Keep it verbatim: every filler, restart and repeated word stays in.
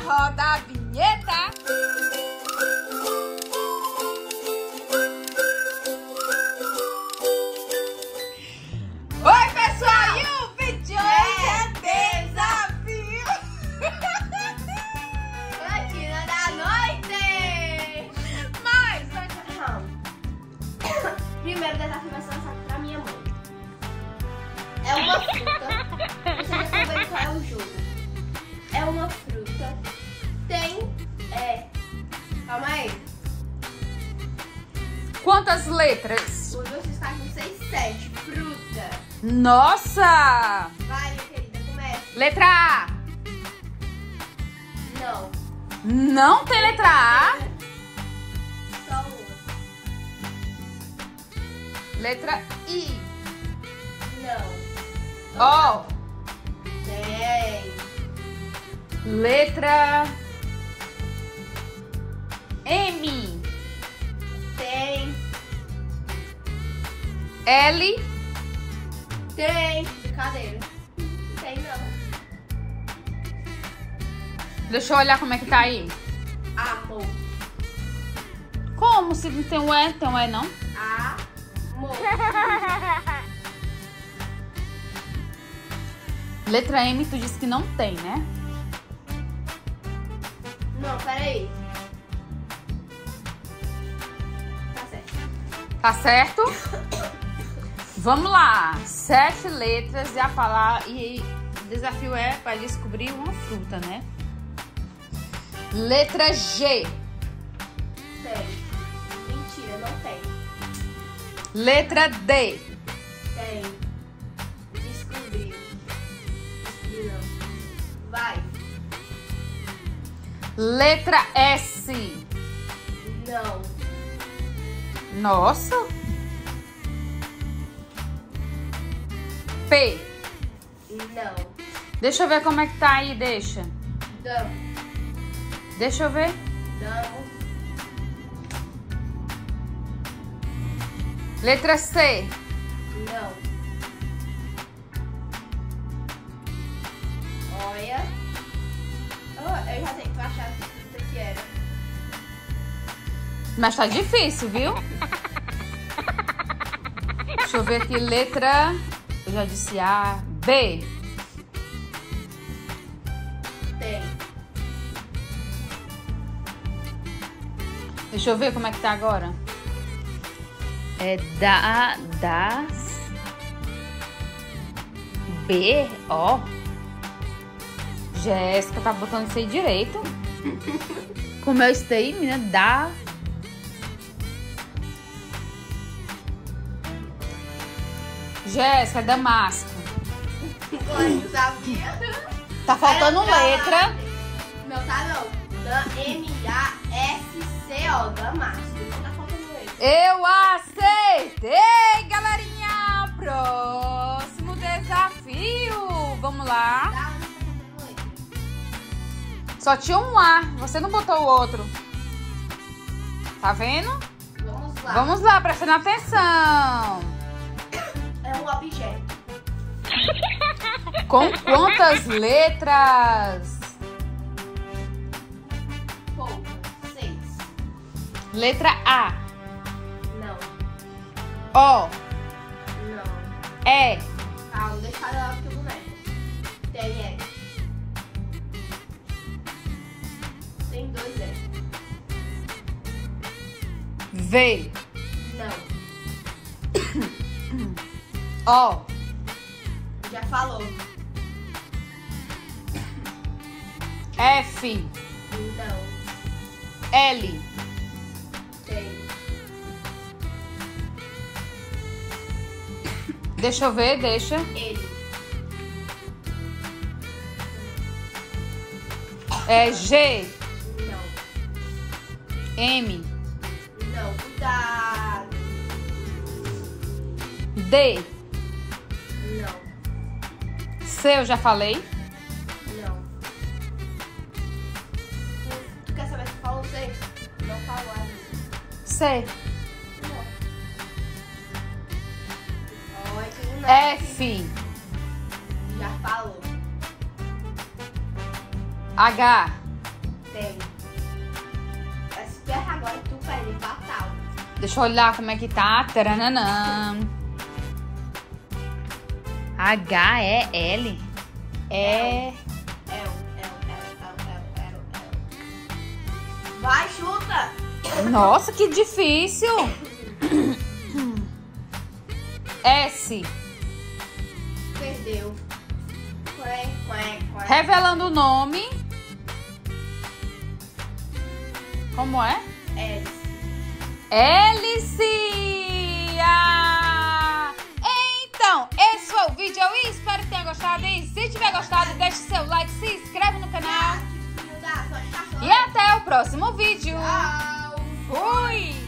roda a vinheta. Oi, pessoal, e o vídeo de hoje é desafio. Rotina da noite. Mas, antes Primeiro desafio vai ser lançado pra minha mãe. É uma fruta. Vocês já estão vendo qual é o jogo. É uma fruta. Tem. É. Calma aí. quantas letras? O doce está com seis, sete. Fruta. Nossa! Vai, minha querida, comece. Letra A. Não. Não tem letra A. Só uma. Letra I. Não. Ó. Tem. Letra M. Tem. L. Tem. Brincadeira. Tem não. Deixa eu olhar como é que tá aí. Amor. Como? Se não tem um E, tem um E não? Amor. Letra M, tu disse que não tem, né? Não, peraí. Tá certo. Tá certo? Vamos lá. Sete letras e a palavra. E o desafio é para descobrir uma fruta, né? Letra G. Tem. Mentira, não tem. Letra D. Tem. Descobri. Descobri não. Vai. Letra S. Não. Nossa. P. Não. Deixa eu ver como é que tá aí, deixa. Damo. Deixa eu ver. Damo. Letra C. Não. Olha. Oh, eu já sei que eu achava que fruta que era. Mas tá difícil, viu? Deixa eu ver aqui. Letra... Eu já disse A. B. Tem. Deixa eu ver como é que tá agora. É da... Das... B. Ó. Jéssica tá botando isso aí direito. Como eu estei, menina. Da... Jéssica, Damasco. Eu sabia. Tá faltando Era letra. Não tá não. Da M A S C O. Damasco. Não tá faltando letra. Eu acertei, galerinha. Próximo desafio. Vamos lá. Tá onde tá faltando letra? Só tinha um A. Você não botou o outro. Tá vendo? Vamos lá. Vamos lá, prestando atenção. É um objeto. Com quantas letras? Pouca. Seis. Letra A. Não. O. Não. E. Calma, deixa eu falar o boneco. Tem E. Tem dois E. V. Não. O. Já falou. F. Não. L. Tem. Deixa eu ver, deixa. Ele. É G. Não. M. Não. Cuidado. D. Não. C eu já falei. Não. Tu, tu quer saber se falou C? Não falou ainda. C. Não. Olha que boneco. F. Já falou. H. Tem. Mas se errar agora, tu perde fatal. Deixa eu olhar como é que tá. Tarananã. H E L. É. El, el, el, el, el, el. Vai, chuta! Nossa, que difícil. S. Perdeu. Quém, quém, quém. Revelando o nome. Como é? Hélice. Hélice! Ah! Então, esse foi o vídeo. Eu espero que tenha gostado. E se tiver gostado, deixe seu like, se inscreve no canal. E até o próximo vídeo. Tchau. Fui!